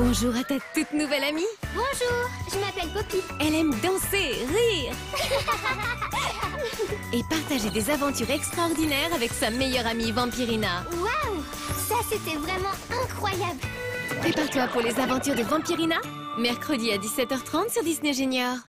bonjour à ta toute nouvelle amie. Bonjour, je m'appelle Poppy. Elle aime danser, rire et partager des aventures extraordinaires avec sa meilleure amie Vampirina. Waouh, ça c'était vraiment incroyable. Prépare-toi pour les aventures de Vampirina, mercredi à 17h30 sur Disney Junior.